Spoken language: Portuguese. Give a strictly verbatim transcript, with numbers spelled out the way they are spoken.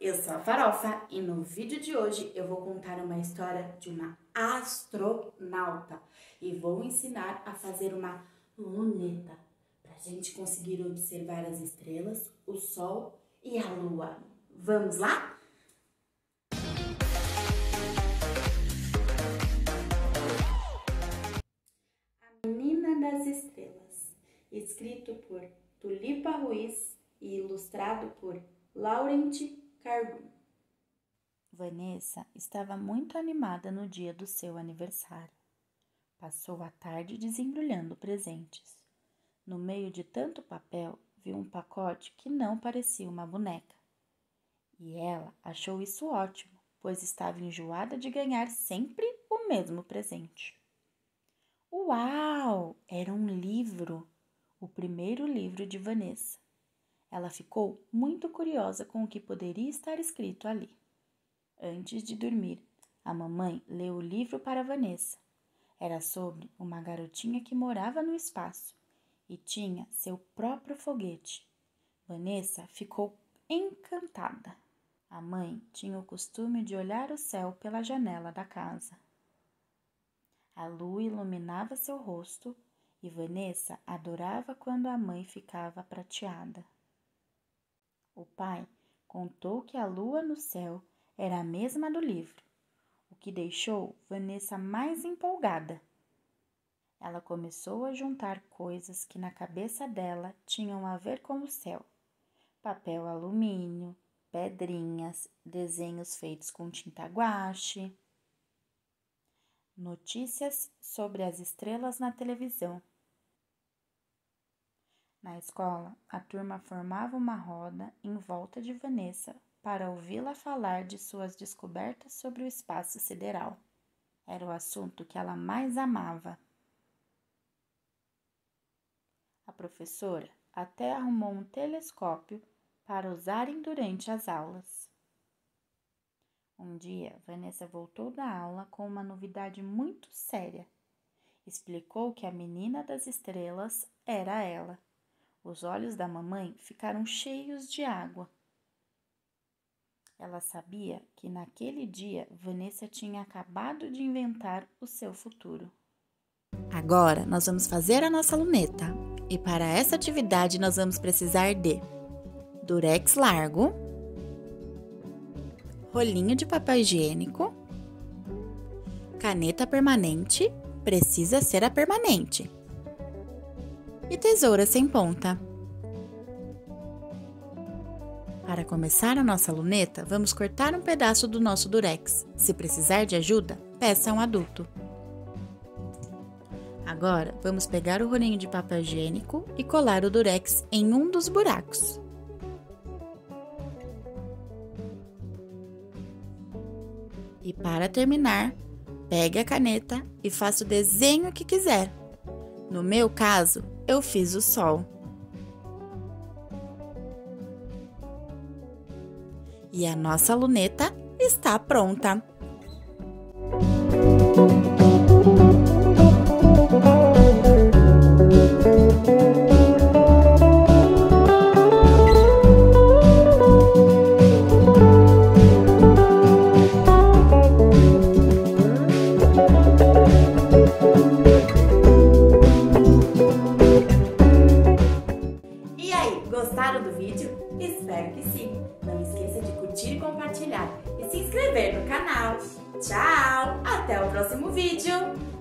eu sou a Farofa e no vídeo de hoje eu vou contar uma história de uma astronauta e vou ensinar a fazer uma luneta para a gente conseguir observar as estrelas, o sol e a lua. Vamos lá? A Menina das Estrelas, escrito por Tulipa Ruiz e ilustrado por Laurent Carbon. Vanessa estava muito animada no dia do seu aniversário. Passou a tarde desembrulhando presentes. No meio de tanto papel, viu um pacote que não parecia uma boneca. E ela achou isso ótimo, pois estava enjoada de ganhar sempre o mesmo presente. Uau! Era um livro, o primeiro livro de Vanessa. Ela ficou muito curiosa com o que poderia estar escrito ali. Antes de dormir, a mamãe leu o livro para Vanessa. Era sobre uma garotinha que morava no espaço e tinha seu próprio foguete. Vanessa ficou encantada. A mãe tinha o costume de olhar o céu pela janela da casa. A lua iluminava seu rosto e Vanessa adorava quando a mãe ficava prateada. O pai contou que a lua no céu era a mesma do livro, o que deixou Vanessa mais empolgada. Ela começou a juntar coisas que na cabeça dela tinham a ver com o céu: papel alumínio, pedrinhas, desenhos feitos com tinta guache, notícias sobre as estrelas na televisão. Na escola, a turma formava uma roda em volta de Vanessa para ouvi-la falar de suas descobertas sobre o espaço sideral. Era o assunto que ela mais amava. A professora até arrumou um telescópio para usarem durante as aulas. Um dia, Vanessa voltou da aula com uma novidade muito séria. Explicou que a menina das estrelas era ela. Os olhos da mamãe ficaram cheios de água. Ela sabia que naquele dia Vanessa tinha acabado de inventar o seu futuro. Agora nós vamos fazer a nossa luneta. E para essa atividade nós vamos precisar de durex largo, rolinho de papel higiênico, caneta permanente, precisa ser a permanente, e tesoura sem ponta. Para começar a nossa luneta, vamos cortar um pedaço do nosso durex. Se precisar de ajuda, peça a um adulto. Agora, vamos pegar o rolinho de papel higiênico e colar o durex em um dos buracos. E para terminar, pegue a caneta e faça o desenho que quiser. No meu caso, eu fiz o sol. E a nossa luneta está pronta! E aí, gostaram do vídeo? Espero que sim! Não esqueça de curtir e compartilhar e se inscrever no canal. Tchau! Até o próximo vídeo!